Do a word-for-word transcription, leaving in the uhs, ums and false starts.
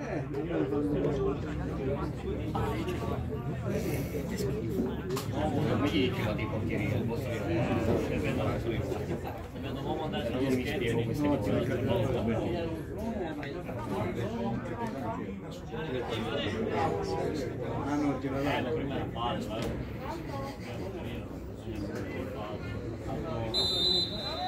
mi dici la tipo porcheria, posso dire, per vedere solo infatti. Non mi spiego queste cose. Ah no, ti la dai. La prima fase,